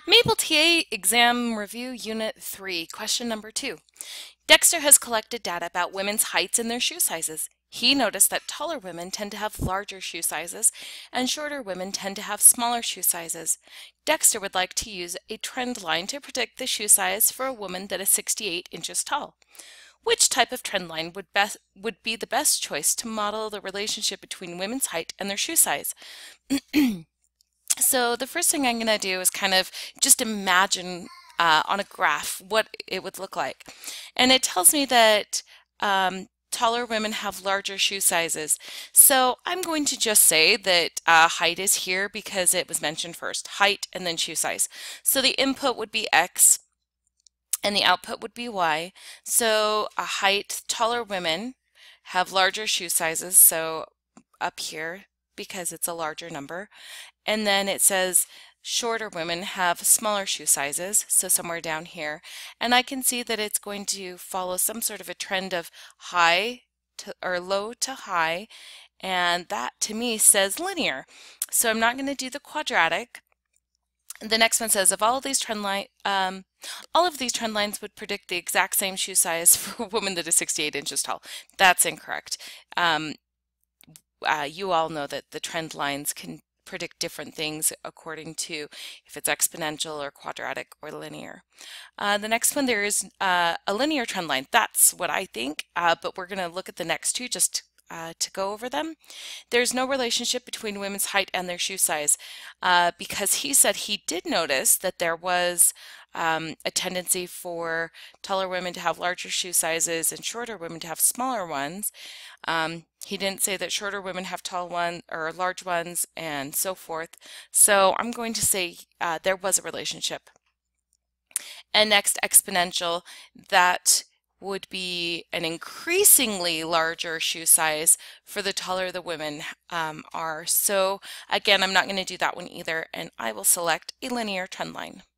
Maple TA Exam Review Unit 3, question number 2. Dexter has collected data about women's heights and their shoe sizes. He noticed that taller women tend to have larger shoe sizes and shorter women tend to have smaller shoe sizes. Dexter would like to use a trend line to predict the shoe size for a woman that is 68 inches tall. Which type of trend line would be the best choice to model the relationship between women's height and their shoe size? So the first thing I'm going to do is kind of just imagine on a graph what it would look like. And it tells me that taller women have larger shoe sizes. So I'm going to just say that height is here because it was mentioned first, height and then shoe size. So the input would be X and the output would be Y. So a height, taller women have larger shoe sizes. So up here, because it's a larger number. And then it says shorter women have smaller shoe sizes, so somewhere down here. And I can see that it's going to follow some sort of a trend of high to, or low to high, and that to me says linear. So I'm not going to do the quadratic. The next one says, all of these trend lines would predict the exact same shoe size for a woman that is 68 inches tall. That's incorrect. You all know that the trend lines can predict different things according to if it's exponential or quadratic or linear. The next one, there is a linear trend line. That's what I think, but we're going to look at the next two just to go over them. There's no relationship between women's height and their shoe size because he said he did notice that there was a tendency for taller women to have larger shoe sizes and shorter women to have smaller ones. He didn't say that shorter women have tall ones or large ones and so forth. So I'm going to say there was a relationship. And next, exponential, that would be an increasingly larger shoe size for the taller the women are. So again, I'm not going to do that one either, and I will select a linear trend line.